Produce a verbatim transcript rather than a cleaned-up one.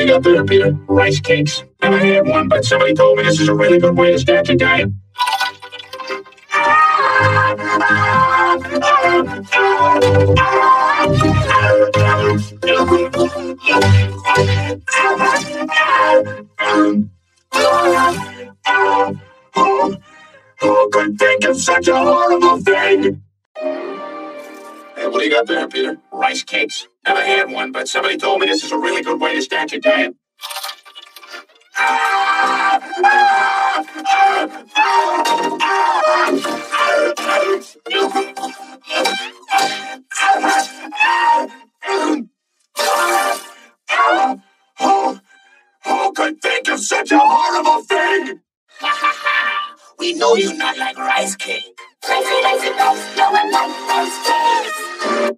do you got there, Peter? Rice cakes. Never had one, but somebody told me this is a really good way to start your diet. Who could think of such a horrible thing? Hey, what do you got there, Peter? Rice cakes. Never had one, but somebody told me this is a really good way to start your diet. Who, who could think of such a horrible thing? We know you not like rice cake. Crazy, lazy, no one likes rice cakes.